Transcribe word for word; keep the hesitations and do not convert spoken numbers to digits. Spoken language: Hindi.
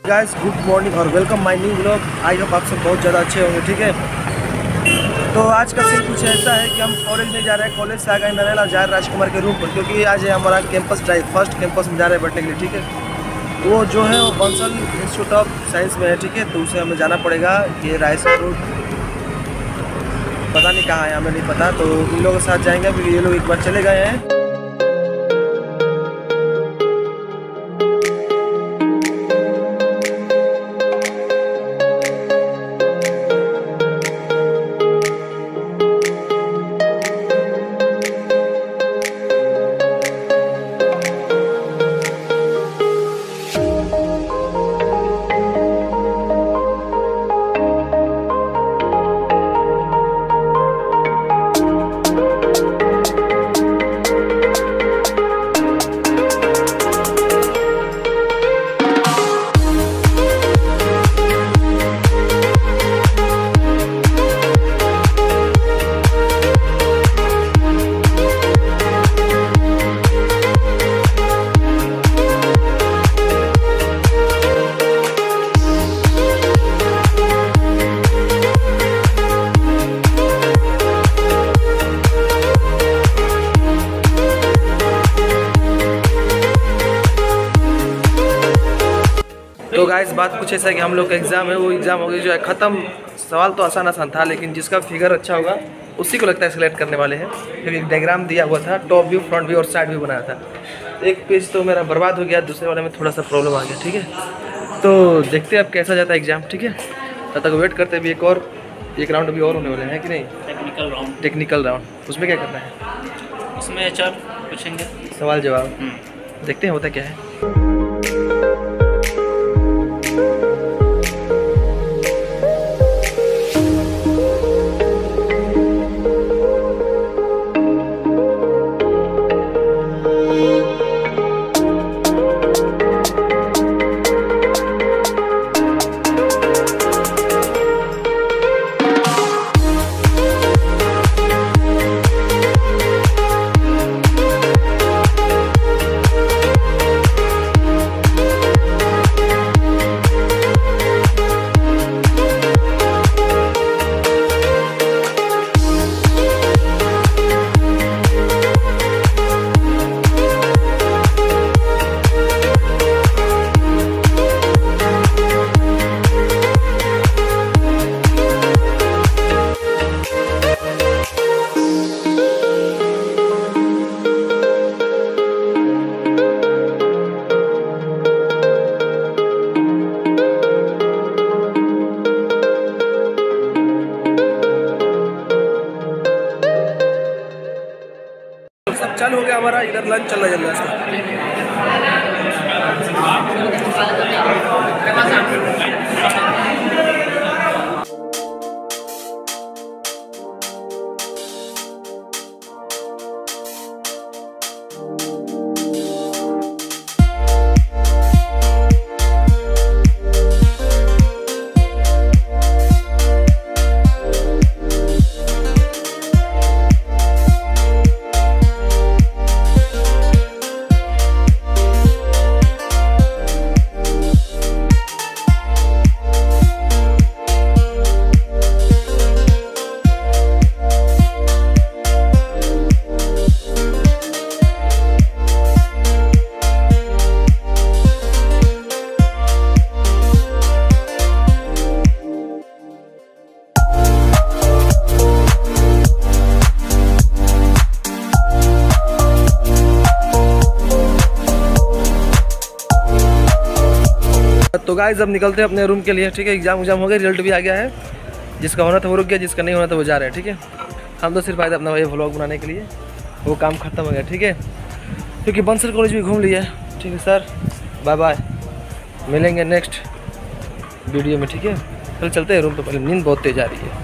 गाइस गुड मॉर्निंग और welcome my new blog. I hope आप सब बहुत ज़्यादा अच्छे होंगे। ठीक है, तो आज का सीन कुछ ऐसा है कि हम कॉलेज में जा रहे हैं। कॉलेज से आ गए नरेला और जा रहे राजकुमार के रूम पर, क्योंकि आज है हमारा कैंपस ड्राइव। फर्स्ट कैंपस में जा रहे हैं बैठने के लिए। ठीक है, वो जो है वो बंसल इंस्टीट्यूट ऑफ साइंस में है। ठीक है, तो उसे हमें जाना पड़ेगा। ये रायसन रोड पता नहीं कहाँ है, हमें नहीं पता। तो इन लोगों के साथ जाएंगे। अभी ये लोग एक बार चले गए हैं। तो गाइस बात कुछ ऐसा है कि हम लोग का एग्ज़ाम है, वो एग्ज़ाम हो गया जो है ख़त्म। सवाल तो आसान आसान था, लेकिन जिसका फिगर अच्छा होगा उसी को लगता है सिलेक्ट करने वाले हैं। क्योंकि एक डायग्राम दिया हुआ था, टॉप व्यू, फ्रंट व्यू और साइड व्यू बनाया था। एक पेज तो मेरा बर्बाद हो गया, दूसरे वाले में थोड़ा सा प्रॉब्लम आ गया। ठीक है, तो देखते हैं अब कैसा जाता है एग्ज़ाम। ठीक है, तब तक वेट करते भी। एक और एक राउंड भी और होने वाले हैं कि नहीं? Technical round. टेक्निकल राउंड, उसमें क्या करना है? उसमें एचआर पूछेंगे, सवाल जवाब। देखते हैं होता क्या है। चालू हो गया हमारा, इधर लंच चल रहा है। तो गाइस अब निकलते हैं अपने रूम के लिए। ठीक है, एग्जाम एग्जाम हो गया, रिजल्ट भी आ गया है। जिसका होना था वो रुक गया, जिसका नहीं होना था वो जा रहे हैं। ठीक है, हम तो सिर्फ आए थे अपना भाई व्लॉग बनाने के लिए, वो काम खत्म हो गया। ठीक है, क्योंकि बंसल कॉलेज भी घूम लिया है। ठीक है सर, बाय बाय, मिलेंगे नेक्स्ट वीडियो में। ठीक है, कल चलते हैं रूम पे, पहले नींद बहुत तेज आ रही है।